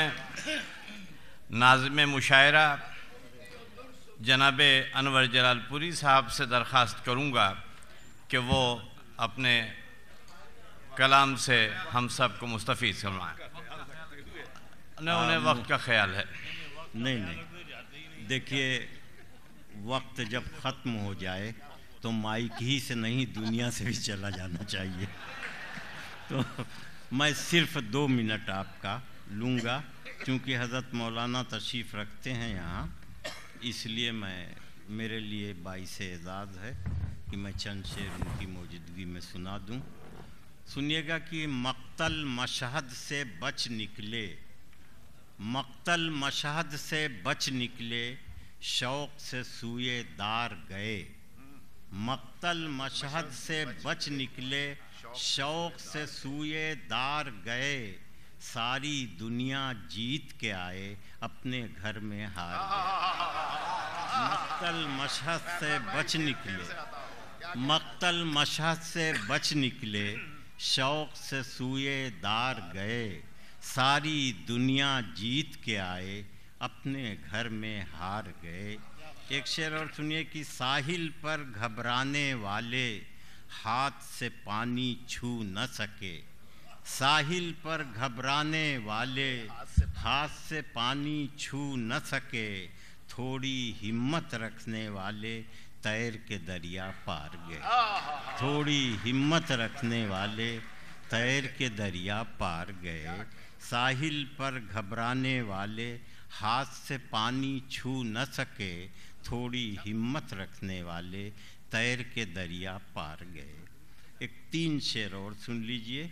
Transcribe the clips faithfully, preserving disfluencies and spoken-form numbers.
میں ناظم مشاعرہ جناب انور جلال پوری صاحب سے درخواست کروں گا کہ وہ اپنے کلام سے ہم سب کو مستفید فرمائیں۔ انہیں وقت کا خیال ہے۔ نہیں نہیں دیکھیے، وقت جب ختم ہو جائے تو مائک ہی سے نہیں دنیا سے بھی چلا جانا چاہیے، تو میں صرف دو منٹ آپ کا لوں گا، چونکہ حضرت مولانا تشریف رکھتے ہیں یہاں، اس لیے میں میرے لیے باعث اعزاز ہے کہ میں چند شعر ان کی موجودگی میں سنا دوں۔ سنیے گا کہ مقتل مشہد سے بچ نکلے، مقتل مشہد سے بچ نکلے، شوق سے سوئے دار گئے، مقتل مشہد سے بچ نکلے، شوق سے سوئے دار گئے، ساری دنیا جیت کے آئے، اپنے گھر میں ہار گئے۔ مقتل مشہد سے بچ نکلے، مقتل مشہد سے بچ نکلے، شوق سے سوئے دار گئے، ساری دنیا جیت کے آئے، اپنے گھر میں ہار گئے۔ ایک شعر اور سنیے کہ ساحل پر گھبرانے والے ہاتھ سے پانی چھو نہ سکے، ساحل پر گھبرانے والے ہاتھ سے پانی چھو نہ سکے، تھوڑی ہمت رکھنے والے تیر کے دریا پار گئے، تھوڑی ہمت رکھنے والے تیر کے دریا پار گئے، ساحل پر گھبرانے والے ہاتھ سے پانی چھو نہ سکے، تھوڑی ہمت رکھنے والے تیر کے دریا پار گئے۔ ایک تین شعر اور سن لیجئے۔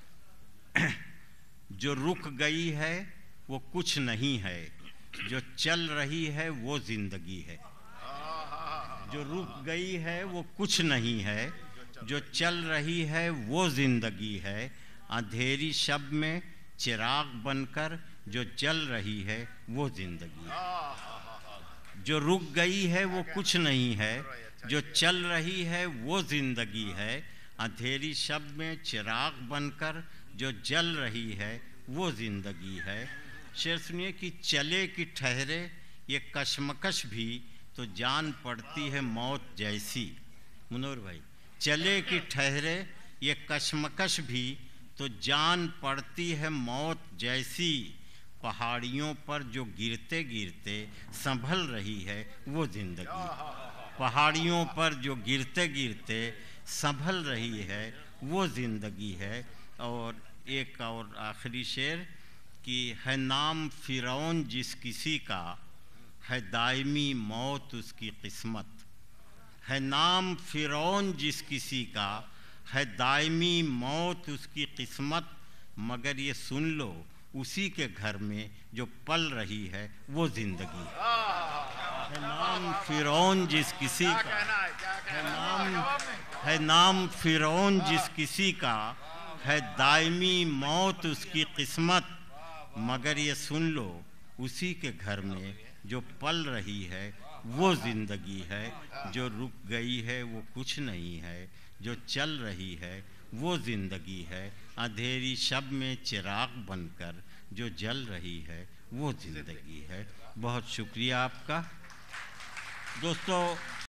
جو رک گئی ہے وہ کچھ نہیں ہے، جو چل رہی ہے وہ زندگی ہے، جو رک گئی ہے وہ کچھ نہیں ہے، جو چل رہی ہے وہ زندگی ہے، اندھیری شب میں چراغ بن کر جو جل رہی ہے وہ زندگی ہے، جو رک گئی ہے وہ کچھ نہیں ہے، جو چل رہی ہے وہ زندگی ہے، اندھیری شب میں چراغ بن کر جو جل رہی ہے وہ زندگی ہے۔ شعر سنیے کہ چلے کہ ٹھہرے یہ کشمکش بھی تو جان پڑتی ہے موت جیسی، منور بھائی، چلے کہ ٹھہرے یہ کشمکش بھی تو جان پڑتی ہے موت جیسی، پہاڑیوں پر جو گرتے گرتے سنبھل رہی ہے وہ زندگی، پہاڑیوں پر جو گرتے گرتے سنبھل رہی ہے وہ زندگی ہے۔ اور ایک اور آخری شعر کہ ہے نام فرعون جس کسی کا، ہے دائمی موت اس کی قسمت، ہے نام فرعون جس کسی کا، ہے دائمی موت اس کی قسمت، مگر یہ سن لو اسی کے گھر میں جو پل رہی ہے وہ زندگی ہے۔ نام فرعون جس کسی کا، ہے نام ہے نام فرعون جس کسی کا، ہے دائمی موت اس کی قسمت، مگر یہ سن لو اسی کے گھر میں جو پل رہی ہے وہ زندگی ہے، جو رک گئی ہے وہ کچھ نہیں ہے، جو چل رہی ہے وہ زندگی ہے، اندھیری شب میں چراغ بن کر جو جل رہی ہے وہ زندگی ہے۔ بہت شکریہ آپ کا دوستو۔